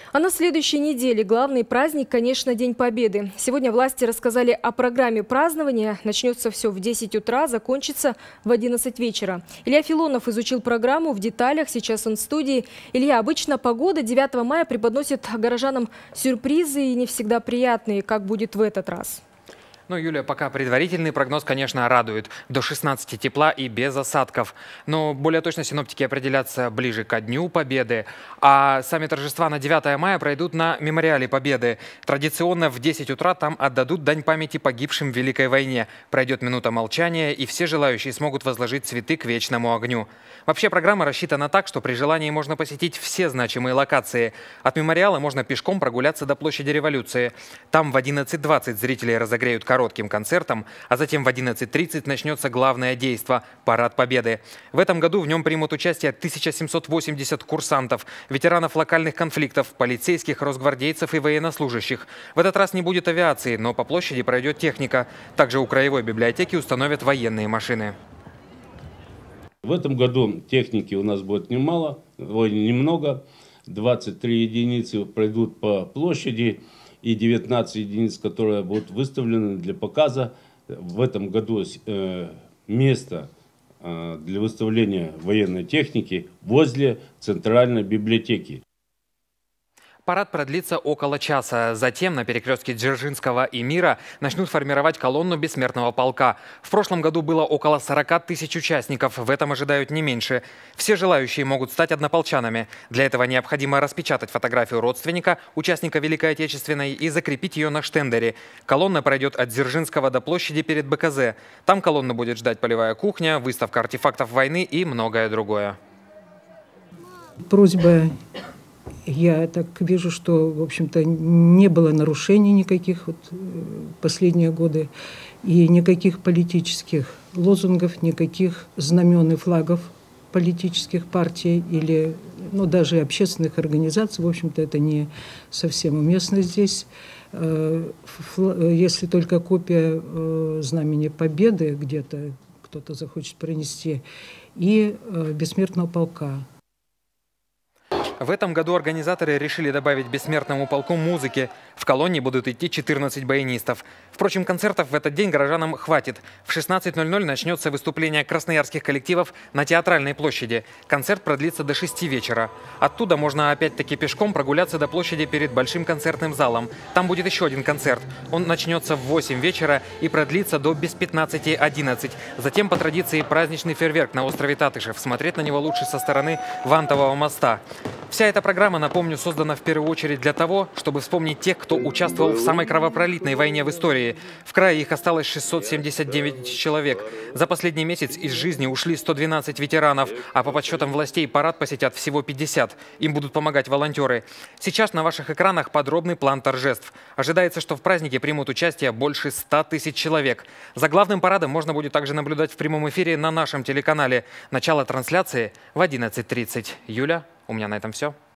А на следующей неделе главный праздник, конечно, День Победы. Сегодня власти рассказали о программе празднования. Начнется все в 10 утра, закончится в 11 вечера. Илья Филонов изучил программу в деталях, сейчас он в студии. Илья, обычно погода 9 мая преподносит горожанам сюрпризы и не всегда приятные. Как будет в этот раз? Ну, Юлия, пока предварительный прогноз, конечно, радует. До 16 тепла и без осадков. Но более точно синоптики определятся ближе ко Дню Победы. А сами торжества на 9 мая пройдут на Мемориале Победы. Традиционно в 10 утра там отдадут дань памяти погибшим в Великой войне. Пройдет минута молчания, и все желающие смогут возложить цветы к вечному огню. Вообще программа рассчитана так, что при желании можно посетить все значимые локации. От мемориала можно пешком прогуляться до площади Революции. Там в 11:20 зрители разогреют коротким концертом, а затем в 11:30 начнется главное действо – Парад Победы. В этом году в нем примут участие 1780 курсантов, ветеранов локальных конфликтов, полицейских, росгвардейцев и военнослужащих. В этот раз не будет авиации, но по площади пройдет техника. Также у Краевой библиотеки установят военные машины. В этом году техники у нас будет немного. 23 единицы пройдут по площади и 19 единиц, которые будут выставлены для показа. В этом году место для выставления военной техники возле Центральной библиотеки. Парад продлится около часа. Затем на перекрестке Дзержинского и Мира начнут формировать колонну бессмертного полка. В прошлом году было около 40 тысяч участников. В этом ожидают не меньше. Все желающие могут стать однополчанами. Для этого необходимо распечатать фотографию родственника, участника Великой Отечественной, и закрепить ее на штендере. Колонна пройдет от Дзержинского до площади перед БКЗ. Там колонну будет ждать полевая кухня, выставка артефактов войны и многое другое. Просьба. Я так вижу, что, в общем-то, не было нарушений никаких последние годы, и никаких политических лозунгов, никаких знамен и флагов политических партий или даже общественных организаций. В общем-то, это не совсем уместно здесь. Если только копия знамени Победы где-то кто-то захочет пронести, и бессмертного полка. В этом году организаторы решили добавить бессмертному полку музыки. В колонне будут идти 14 баянистов. Впрочем, концертов в этот день горожанам хватит. В 16:00 начнется выступление красноярских коллективов на Театральной площади. Концерт продлится до 6 вечера. Оттуда можно опять-таки пешком прогуляться до площади перед Большим концертным залом. Там будет еще один концерт. Он начнется в 8 вечера и продлится до без 15:11. Затем по традиции праздничный фейерверк на острове Татышев. Смотреть на него лучше со стороны Вантового моста. Вся эта программа, напомню, создана в первую очередь для того, чтобы вспомнить тех, кто участвовал в самой кровопролитной войне в истории. В крае их осталось 679 человек. За последний месяц из жизни ушли 112 ветеранов, а по подсчетам властей парад посетят всего 50. Им будут помогать волонтеры. Сейчас на ваших экранах подробный план торжеств. Ожидается, что в празднике примут участие больше 100 тысяч человек. За главным парадом можно будет также наблюдать в прямом эфире на нашем телеканале. Начало трансляции в 11:30. Юля? У меня на этом все.